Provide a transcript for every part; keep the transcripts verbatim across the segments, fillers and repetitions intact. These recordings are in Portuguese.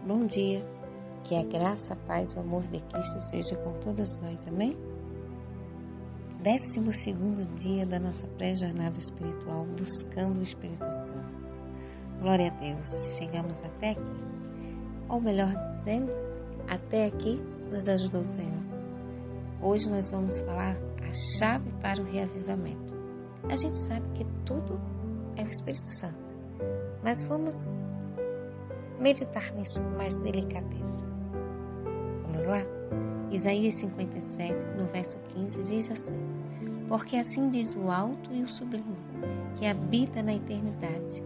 Bom dia, que a graça, a paz e o amor de Cristo seja com todas nós, amém? Décimo segundo dia da nossa pré-jornada espiritual, buscando o Espírito Santo. Glória a Deus, chegamos até aqui. Ou melhor dizendo, até aqui nos ajudou o Senhor. Hoje nós vamos falar a chave para o reavivamento. A gente sabe que tudo é o Espírito Santo, mas vamos meditar nisso com mais delicadeza. Vamos lá? Isaías cinquenta e sete, no verso quinze, diz assim: porque assim diz o alto e o sublime, que habita na eternidade,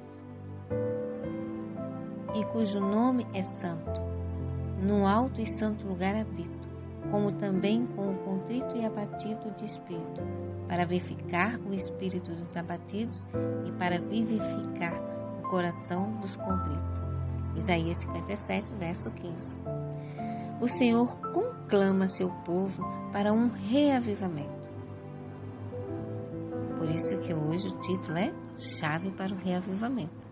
e cujo nome é santo. No alto e santo lugar habito, como também com o contrito e abatido de espírito, para vivificar o espírito dos abatidos e para vivificar o coração dos contritos. Isaías cinquenta e sete, verso quinze. O Senhor conclama seu povo para um reavivamento. Por isso que hoje o título é Chave para o Reavivamento.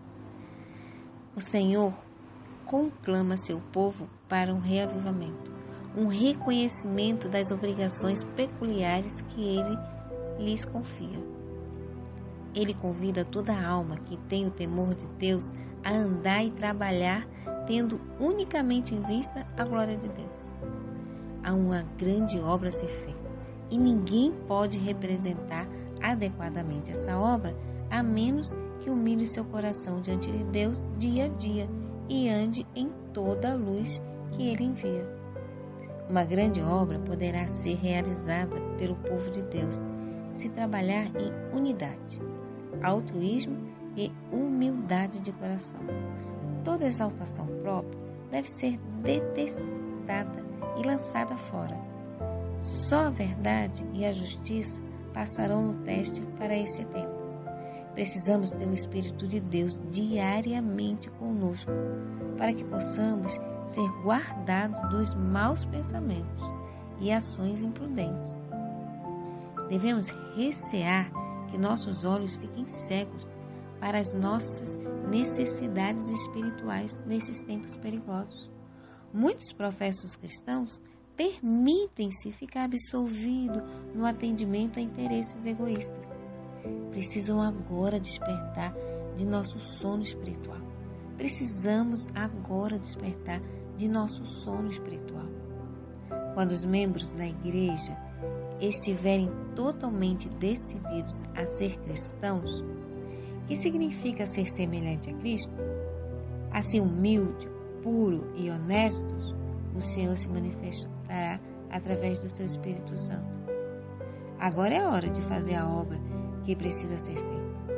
O Senhor conclama seu povo para um reavivamento, um reconhecimento das obrigações peculiares que Ele lhes confia. Ele convida toda a alma que tem o temor de Deus a andar e trabalhar tendo unicamente em vista a glória de Deus. Há uma grande obra a ser feita e ninguém pode representar adequadamente essa obra a menos que humilhe seu coração diante de Deus dia a dia e ande em toda a luz que Ele envia. Uma grande obra poderá ser realizada pelo povo de Deus se trabalhar em unidade, altruísmo e humildade de coração. Toda exaltação própria deve ser detestada e lançada fora. Só a verdade e a justiça passarão no teste para esse tempo. Precisamos ter o Espírito de Deus diariamente conosco, para que possamos ser guardados dos maus pensamentos e ações imprudentes. Devemos recear que nossos olhos fiquem cegos para as nossas necessidades espirituais nesses tempos perigosos. Muitos professos cristãos permitem-se ficar absolvidos no atendimento a interesses egoístas. Precisam agora despertar de nosso sono espiritual. Precisamos agora despertar de nosso sono espiritual. Quando os membros da igreja estiverem totalmente decididos a ser cristãos, que significa ser semelhante a Cristo, a ser humilde, puro e honestos, o Senhor se manifestará através do seu Espírito Santo. Agora é hora de fazer a obra que precisa ser feita.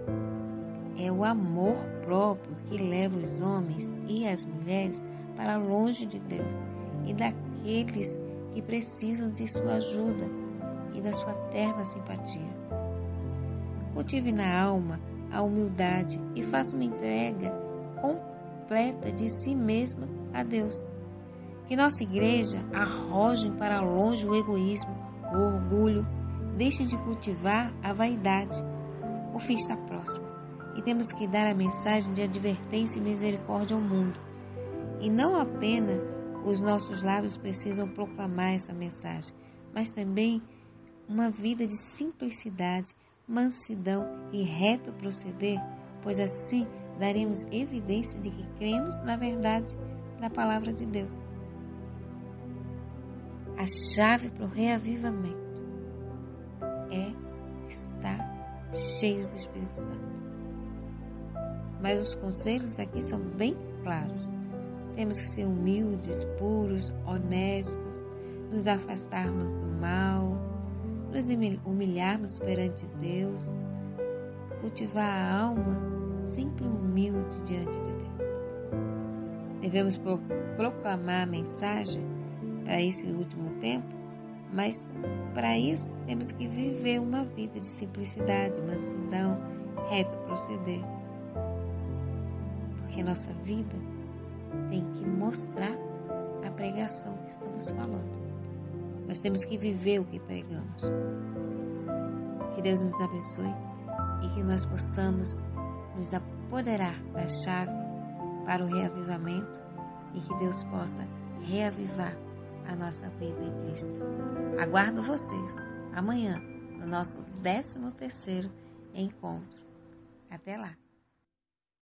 É o amor próprio que leva os homens e as mulheres para longe de Deus e daqueles que precisam de sua ajuda e da sua terna simpatia. Cultive na alma a humildade e faça uma entrega completa de si mesma a Deus. Que nossa igreja arroje para longe o egoísmo, o orgulho, deixe de cultivar a vaidade. O fim está próximo e temos que dar a mensagem de advertência e misericórdia ao mundo. E não apenas os nossos lábios precisam proclamar essa mensagem, mas também uma vida de simplicidade, mansidão e reto proceder, pois assim daremos evidência de que cremos na verdade da palavra de Deus. A chave para o reavivamento é estar cheios do Espírito Santo. Mas os conselhos aqui são bem claros. Temos que ser humildes, puros, honestos, nos afastarmos do mal, nos humilharmos perante Deus, cultivar a alma sempre humilde diante de Deus. Devemos proclamar a mensagem para esse último tempo, mas para isso temos que viver uma vida de simplicidade, mansidão, reto proceder. Porque nossa vida tem que mostrar a pregação que estamos falando. Nós temos que viver o que pregamos. Que Deus nos abençoe e que nós possamos nos apoderar da chave para o reavivamento e que Deus possa reavivar a nossa vida em Cristo. Aguardo vocês amanhã no nosso décimo terceiro encontro. Até lá!